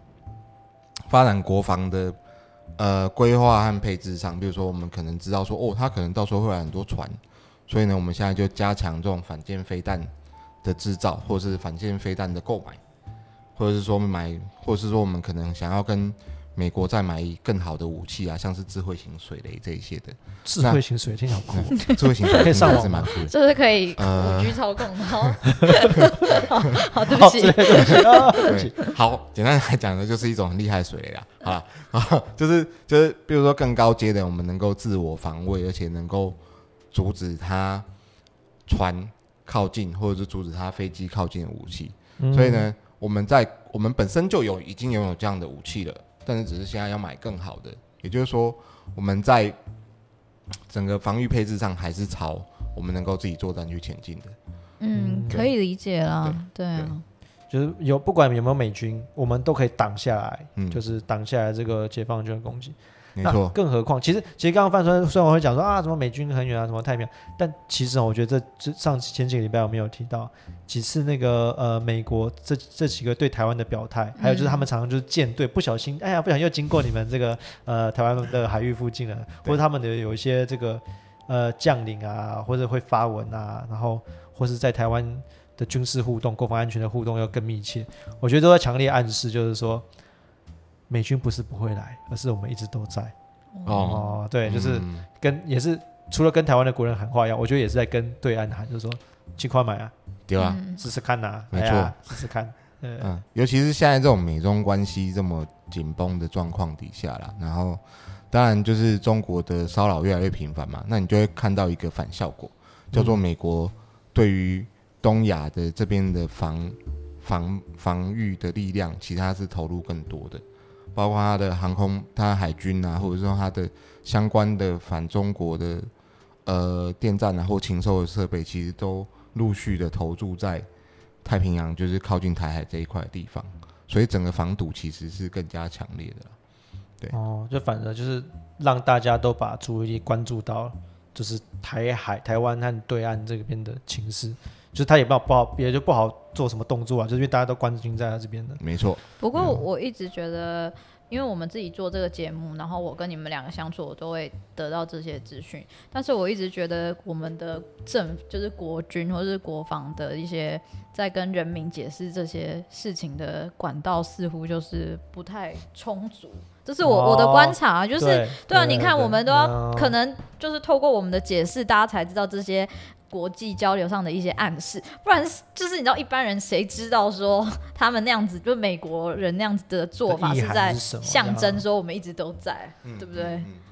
国防的规划和配置上，比如说我们可能知道说它可能到时候会来很多船，所以呢我们现在就加强这种反舰飞弹的制造，或者是反舰飞弹的购买，或者是说我们可能想要跟美国再买更好的武器像是智慧型水雷这一些的。 智慧型水听好酷， 智慧型水雷可以上网是蛮酷的， 就是可以5G 操控的好，对不起， 对，好，简单来讲呢，就是一种很厉害的水雷啦。好啦，就是比如说更高阶的，我们能够自我防卫，而且能够阻止它船靠近，或者是阻止它飞机靠近的武器。所以呢，我们本身就已经拥有这样的武器了。但是只是现在要买更好的，也就是说我们在整个防御配置上还是朝我们能够自己作战去前进的。 可以理解啦。对啊， 就是不管有没有美军，我们都可以挡下来，就是挡下来这个解放军的攻击。 没错， 更何况，其实刚刚范虽然我会讲说什么美军很远什么太平洋，但其实我觉得这前几个礼拜我没有提到几次那个美国这几个对台湾的表态，还有就是他们常常就是舰队不小心又经过你们这个台湾的海域附近了，或者他们的有一些这个将领或者会发文然后或是在台湾的军事互动、国防安全的互动要更密切，我觉得都在强烈暗示，就是说。美军不是不会来，而是我们一直都在。对，就是也是除了跟台湾的国人喊话一样，我觉得也是在跟对岸喊，就是说尽快买对啊， 试试看没错， 试试看。 尤其是现在这种美中关系这么紧绷的状况底下啦，然后当然就是中国的骚扰越来越频繁嘛，那你就会看到一个反效果，叫做美国对于东亚的这边的防御的力量，其实它是投入更多的。包括它的航空、它的海军或者说它的相关的反中国的电站或禽兽的设备，其实都陆续的投注在太平洋，就是靠近台海这一块的地方，所以整个防堵其实是更加强烈的。对， 就反而就是让大家都把注意力关注到就是台湾和对岸这边的情势。就是他也不好做什么动作就是因为大家都关心在他这边的。 没错。 不过我一直觉得，因为我们自己做这个节目，然后我跟你们两个相处，我都会得到这些资讯。但是我一直觉得我们的就是国军或是国防的一些在跟人民解释这些事情的管道，似乎就是不太充足。这是我的观察，就是对啊，你看我们都要可能就是透过我们的解释，大家才知道这些国际交流上的一些暗示，不然就是你知道一般人谁知道说他们那样子，就美国人那样子的做法是在象征说我们一直都在，对不对？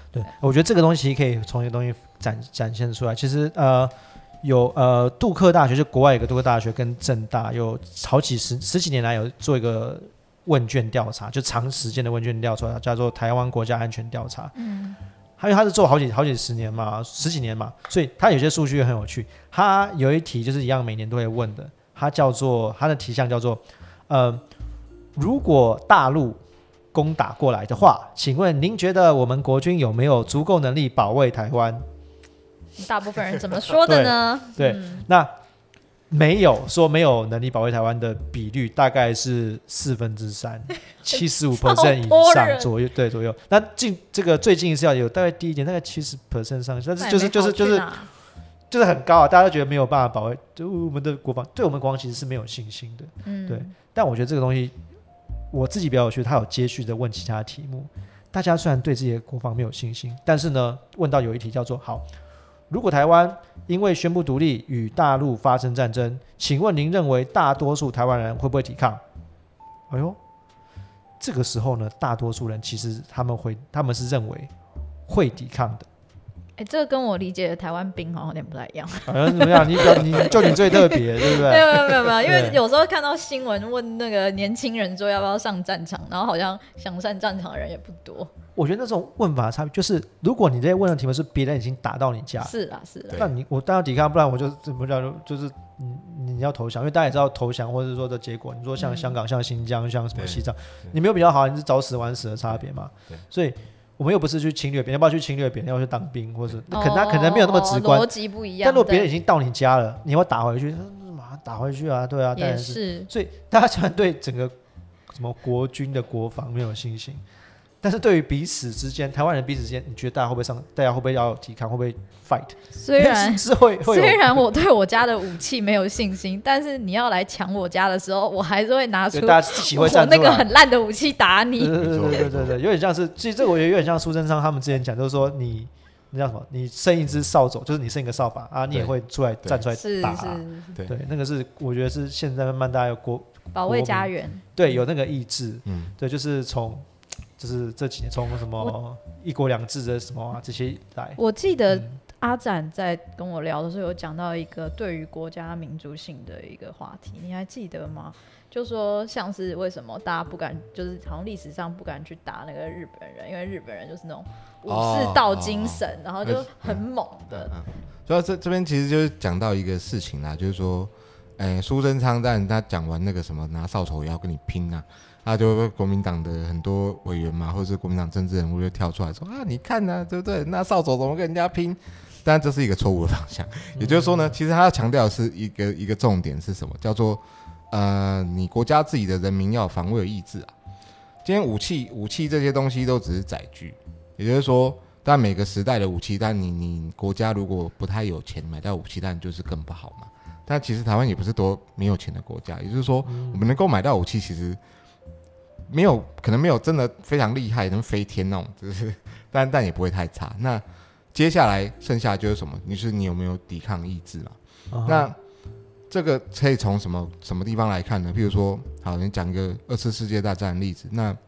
对，我觉得这个东西可以从一个东西展现出来。其实有杜克大学，就国外有个杜克大学跟政大有十几年来有做一个问卷调查，就长时间的问卷调查，叫做台湾国家安全调查。因为他是做好几十年嘛，十几年嘛，所以他有些数据很有趣。他有一题就是一样每年都会问的，他的题项叫做如果大陆攻打过来的话，请问您觉得我们国军有没有足够能力保卫台湾？ 大部分人怎么说的呢？ 对，那没有能力保卫台湾的比率大概是3/4，75% 以上左右，对左右。那这个最近是要有大概低一点，大概70% 上下，但是就是很高啊，大家都觉得没有办法保卫，就我们的国防，对我们国防其实是没有信心的，对。但我觉得这个东西，我自己比较有趣，他有接续的问其他题目。大家虽然对自己的国防没有信心，但是呢，问到有一题叫做好。如果台湾因为宣布独立与大陆发生战争，请问您认为大多数台湾人会不会抵抗？哎呦，这个时候呢，大多数人其实他们是认为会抵抗的。 这个跟我理解的台湾兵好像有点不太一样。 好像怎么样？你最特别，对不对？ 没有，因为有时候看到新闻问那个年轻人说要不要上战场，然后好像想上战场的人也不多。我觉得那种问法的差别就是，如果你这些问的题目是别人已经打到你家， 是啦， 那我当然抵抗，不然我就怎么讲，就是你要投降，因为大家也知道投降或者说的结果。你说像香港、像新疆、像什么西藏，你没有比较好，你是早死晚死的差别嘛？所以我们又不是去侵略别人，要不要去侵略别人？要去当兵，或者他可能没有那么直观， 逻辑不一样。 但如果别人已经到你家了，你要打回去，马上打回去啊，对啊，当然是。所以大家虽然对整个什么国军的国防没有信心。但是对于彼此之间，台湾人彼此之间，你觉得大家会不会要抵抗，会不会 fight？ 虽然我对我家的武器没有信心，但是你要来抢我家的时候，我还是会拿出大家一起会站出来我那个很烂的武器打你。 对，有点像是，其实这个我觉得有点像苏贞昌他们之前讲，就是说你叫什么？你剩一只扫帚，就是你剩一个扫把啊，你也会站出来打啊。对，那个是我觉得是现在慢慢大家有保卫家园， 对，有那个意志，对，就是就是这几年从什么一国两制的什么这些来。 我记得阿展在跟我聊的时候有讲到一个对于国家民族性的一个话题，你还记得吗？就说像是为什么大家不敢，就是好像历史上不敢去打那个日本人，因为日本人就是那种武士道精神，然后就很猛的。 所以这边其实就是讲到一个事情啦，就是说，苏贞昌他讲完那个什么拿扫帚也要跟你拼啊。他就国民党的很多委员嘛，或者是国民党政治人物就跳出来说啊，你看啊，对不对？那扫帚怎么跟人家拼？但这是一个错误的方向。也就是说呢，其实他要强调的是一个重点是什么？叫做你国家自己的人民要有防卫的意志啊。今天武器这些东西都只是载具，也就是说，但每个时代的武器，但你国家如果不太有钱买到武器，但就是更不好嘛。但其实台湾也不是多没有钱的国家，也就是说，我们能够买到武器，其实可能没有真的非常厉害，能飞天那种，就是但也不会太差。那接下来剩下就是什么？你有没有抵抗意志嘛？那这个可以从什么地方来看呢？譬如说，好，你讲一个2次世界大战的例子。那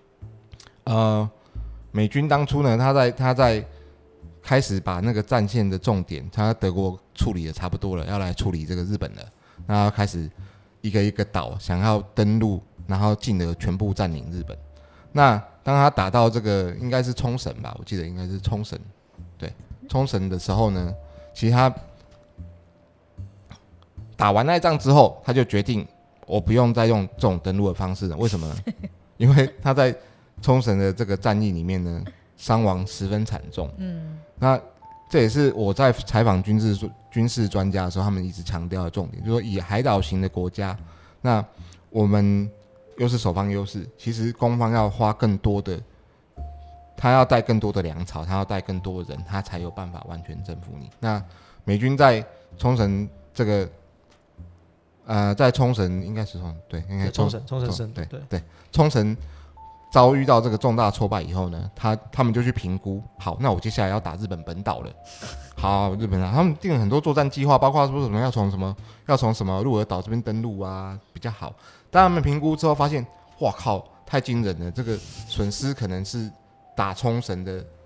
美军当初呢，他在开始把那个战线的重点，他德国处理的差不多了，要来处理这个日本了。那开始一个一个岛想要登陆。然后进而全部占领日本。那当他打到这个应该是冲绳吧，我记得应该是冲绳，对，冲绳的时候呢，其实他打完那一仗之后，他就决定我不用再用这种登陆的方式了。为什么呢？因为他在冲绳的这个战役里面呢，伤亡十分惨重。那这也是我在采访军事专家的时候，他们一直强调的重点，就是说以海岛型的国家，那我们又是守方优势，其实攻方要花更多的，他要带更多的粮草，他要带更多的人，他才有办法完全征服你。那美军在冲绳这个，在冲绳应该是对，应该冲绳对冲绳遭遇到这个重大挫败以后呢，他们就去评估，好，那我接下来要打日本本岛了。好，日本啊，他们定了很多作战计划，包括说什么要从什么鹿儿岛这边登陆啊比较好。但他们评估之后发现，哇靠，太惊人了，这个损失可能是打冲绳的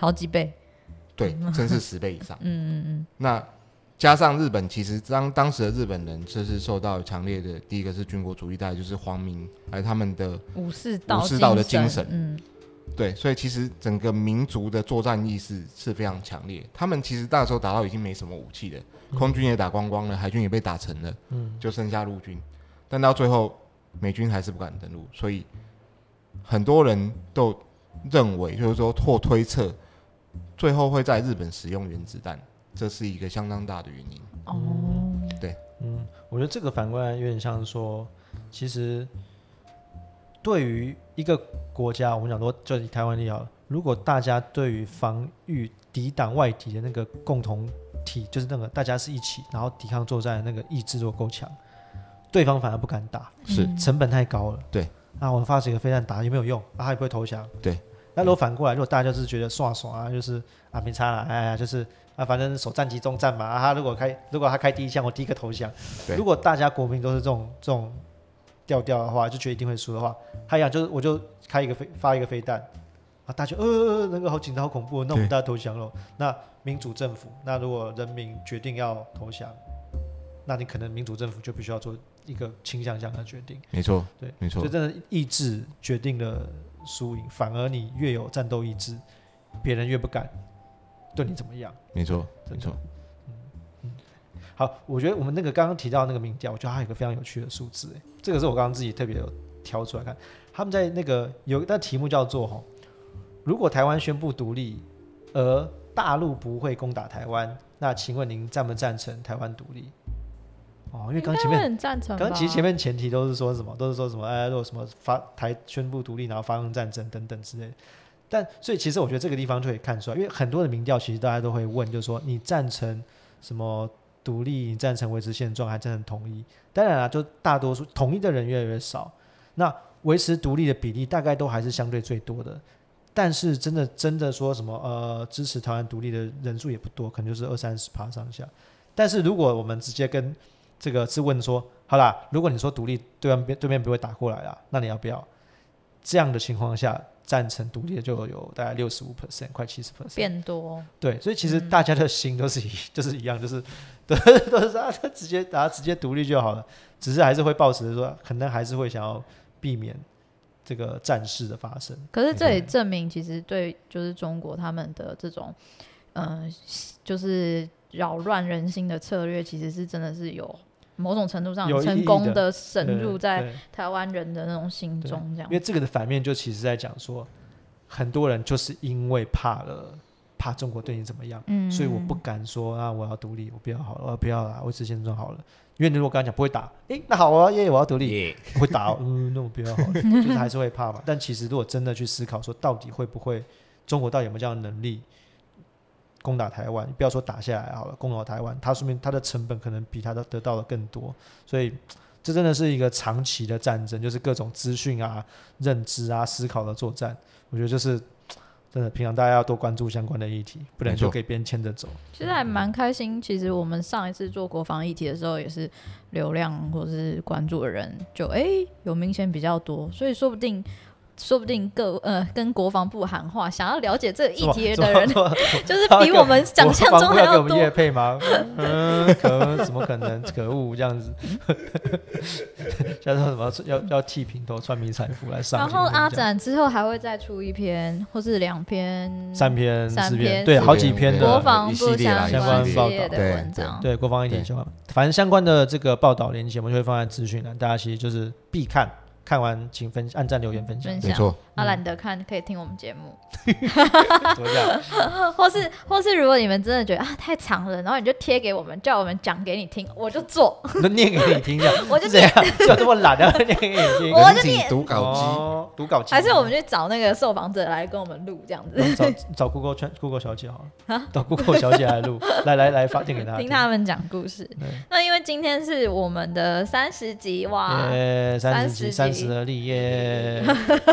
好几倍， 对，甚至10倍以上。那加上日本，其实当时的日本人就是受到强烈的，第一个是军国主义，再来就是皇民，还有他们的武士道的精神。对，所以其实整个民族的作战意识是非常强烈。他们其实那时候打到已经没什么武器了，空军也打光光了，海军也被打沉了，就剩下陆军。但到最后，美军还是不敢登陆，所以很多人都认为，就是说或推测，最后会在日本使用原子弹，这是一个相当大的原因。对， 我觉得这个反过来有点像说，其实对于一个国家，我们讲说，就以台湾例好了，如果大家对于防御抵挡外敌的那个共同体，就是那个大家是一起，然后抵抗作战的那个意志如果够强，对方反而不敢打， 是成本太高了。 对， 我们发起一个飞弹打有没有用？他也不会投降。 对， 那如果反过来，如果大家就是觉得爽就是没差啦，就是反正首战即终战嘛，他如果他开第一枪，我第一个投降。如果大家国民都是这种调的话，就觉得一定会输的话，他一样就是我就发一个飞弹大家那个好紧张好恐怖，那我们大家投降了。那民主政府，那如果人民决定要投降，那你可能民主政府就必须要做一个倾向这样的决定。 没错， 对， 没错。 所以真的意志决定了输赢，反而你越有战斗意志，别人越不敢对你怎么样。 没错，没错。 好，我觉得我们那个刚刚提到那个民调，我觉得它有一个非常有趣的数字，这个是我刚刚自己特别有挑出来看。他们在那个有那题目叫做如果台湾宣布独立，而大陆不会攻打台湾，那请问您赞不赞成台湾独立？因为刚前面其实前面前提都是说什么？如果什么台宣布独立，然后发动战争等等之类的。但所以其实我觉得这个地方就可以看出来，因为很多的民调其实大家都会问，就是说你赞成什么独立？你赞成维持现状，还赞成统一？当然啦，就大多数统一的人越来越少，那维持独立的比例大概都还是相对最多的。但是真的说什么支持台湾独立的人数也不多，可能就是20-30%上下。但是如果我们直接跟这个是问说，好啦，如果你说独立，对面不会打过来啦，那你要不要？这样的情况下，赞成独立的就有大概65%，快70%， 变多。 对，所以其实大家的心都是就是一样，就是都是直接独立就好了，只是还是会抱持说，可能还是会想要避免这个战事的发生。 可是这也证明，其实对就是中国他们的这种就是扰乱人心的策略，其实是真的是有某种程度上成功的深入在台湾人的那种心中，这样。 因为这个的反面就其实在讲说，很多人就是因为怕中国对你怎么样，所以我不敢说我要独立，我不要好了，我不要啦，维持现状好了。因为如果刚才讲不会打，那好啊，我要独立，会打那我不要好了，就是还是会怕嘛。但其实如果真的去思考说，到底会不会中国到底有没有这样的能力攻打台湾？不要说打下来好了，攻打台湾，它说明它的成本可能比它得到的更多，所以这真的是一个长期的战争，就是各种资讯啊、认知啊、思考的作战。我觉得就是真的，平常大家要多关注相关的议题，不然就给别人牵着走。 其实还蛮开心。其实我们上一次做国防议题的时候，也是流量或是关注的人就有明显比较多，所以说不定跟国防部喊话，想要了解这个议题的人，就是比我们想象中还要多。 要给我们业配吗？怎么可能？可恶，这样子。像说什么要剃平头、穿迷彩服来上。 然后阿展之后还会再出1篇，或是2篇、 3篇、4篇，对，好几篇的国防部相关报道的文章， 对国防议题相关，反正相关的这个报道链接，我们就会放在资讯栏，大家其实就是必看。看完请按赞留言分享， 没错。 懒得看可以听我们节目， 怎么讲？ 或是如果你们真的觉得太长了，然后你就贴给我们，叫我们讲给你听，我就做， 念给你听这样， 我就这样，就这么懒的念给你听， 我就念读稿机， 还是我们去找那个受访者来跟我们录这样子， 找 Google 小姐好了，找 Google 小姐来录，来发电给他听他们讲故事。那因为今天是我们的30集哇 ，30而立耶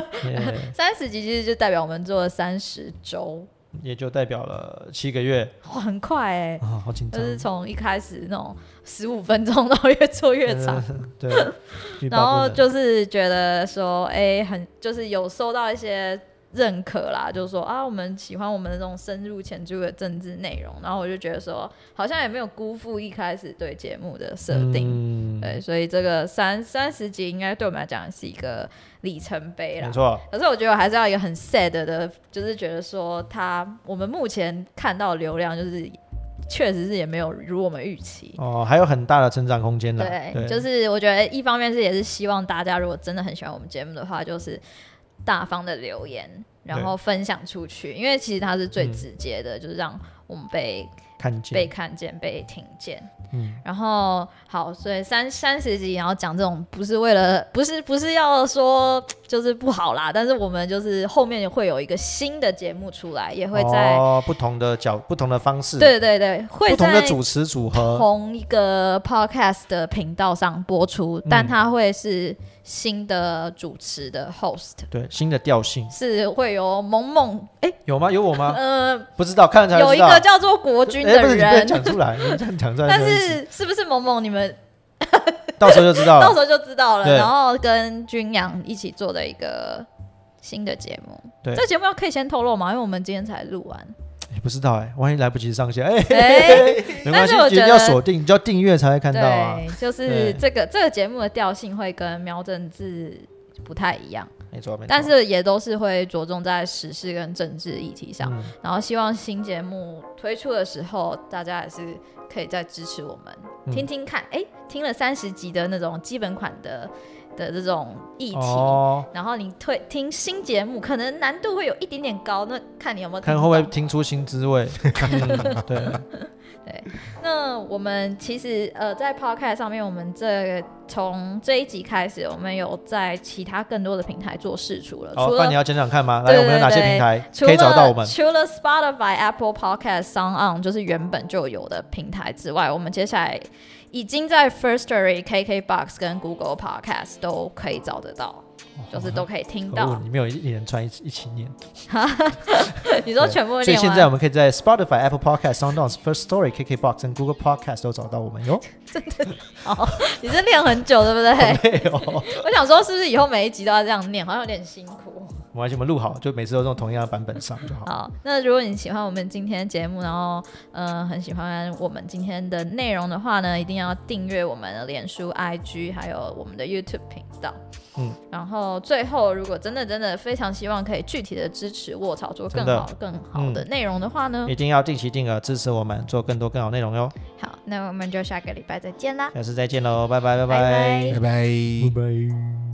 ，30集其实就代表我们做了30周， 也就代表了7个月， 哇，很快好紧张， 就是从一开始那种15分钟，然后越做越长， 对， 然后就是觉得说，很就是有收到一些认可啦，就是说啊，我们喜欢我们这种深入浅出的政治内容，然后我就觉得说，好像也没有辜负一开始对节目的设定，对，所以这个30集应该对我们来讲是一个里程碑啦， 没错。 可是我觉得我还是要一个很 sad 的，就是觉得说我们目前看到的流量就是确实是也没有如我们预期还有很大的成长空间啦。 对，就是我觉得一方面是也是希望大家如果真的很喜欢我们节目的话，就是大方的留言，然后分享出去，因为其实它是最直接的，就是让我们被看见、被听见。然后好，所以30集，然后讲这种不是为了不是要说就是不好啦，但是我们就是后面会有一个新的节目出来，也会在不同的方式， 对对对，会在不同的主持组合， 同一个 podcast 的频道上播出，但它会是新的主持的 host， 对，新的调性是会有萌有吗？有我吗？不知道，看了才知道。 有一个叫做国军的人， 不是你讲出来，你这样讲出来。 但是不是萌你们到时候就知道了， 到时候就知道了。然后跟君阳一起做的一个新的节目， 对， 这节目可以先透露吗？因为我们今天才录完。 不知道万一来不及上线，没关系，记得要锁定，就要订阅才会看到啊。 对，就是这个节目的调性会跟喵政治不太一样， 没错， 但是也都是会着重在时事跟政治议题上。然后希望新节目推出的时候，大家也是可以再支持我们，听听看。听了30集的那种基本款的这种议题，然后你听新节目，可能难度会有一点点高，那看你有没有听懂， 看会不会听出新滋味。对。 那我们其实在 podcast 上面，我们从这一集开始，我们有在其他更多的平台做释出了。 不然你要讲讲看吗？来，我们有哪些平台可以找到我们？ 除了 Spotify、Apple Podcast、SoundOn 就是原本就有的平台之外，我们接下来已经在 Firstory、KKBox 跟 Google Podcast 都可以找得到，就是都可以听到。 你没有一人穿一起念。 你说全部念完？ 所以现在我们可以在 Spotify、Apple Podcast、SoundOn、Firstory、KKBox 跟 Google Podcast 都找到我们哟。 真的好，你是练很久对不对？我想说是不是以后每一集都要这样念，好像有点辛苦。 没关系，我们录好，就每次都用同样的版本上就好。 好，那如果你喜欢我们今天的节目，然后很喜欢我们今天的内容的话呢，一定要订阅我们的脸书、IG， 还有我们的 YouTube 频道。然后最后，如果真的非常希望可以具体的支持卧槽做更好的内容的话呢， 一定要定期定额支持我们做更多更好内容哟。 好，那我们就下个礼拜再见啦， 下次再见喽，拜拜。 拜拜。